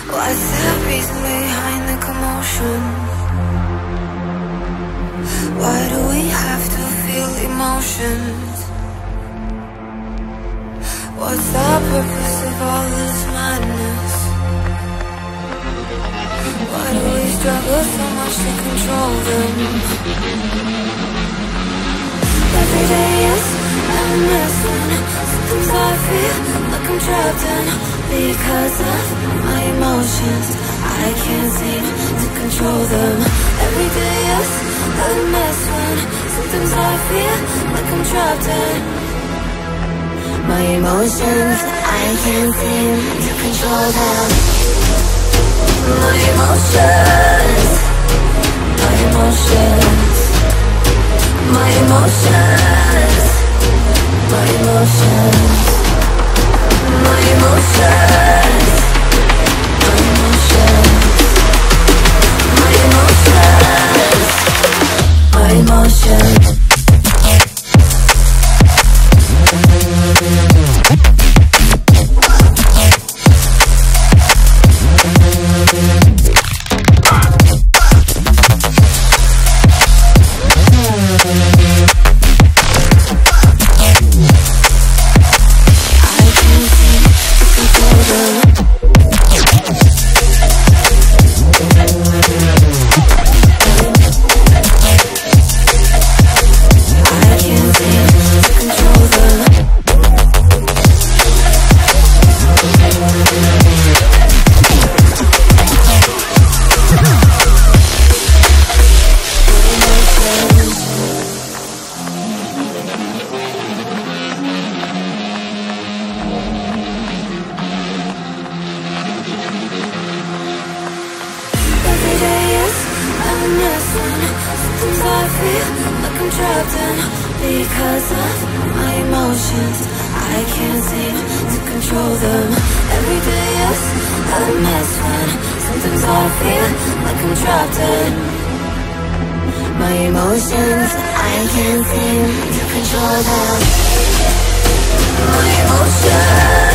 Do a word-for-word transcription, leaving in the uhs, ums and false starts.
What's the reason behind the commotion? Why do we have to feel emotions? What's the purpose of all this madness? Why do we struggle so much to control them? Every day is a mess when sometimes I feel like I'm trapped in. Because of my emotions, I can't seem to control them. Every day is a mess when sometimes I feel like I'm trapped in. My emotions, I can't seem to control them. My emotions, my emotions, my emotions, my emotions, my emotions, my emotions, my emotions, my emotions. Sometimes I feel like I'm trapped in. Because of my emotions, I can't seem to control them. Every day is a mess when sometimes I feel like I'm trapped in. My emotions, I can't seem to control them. My emotions.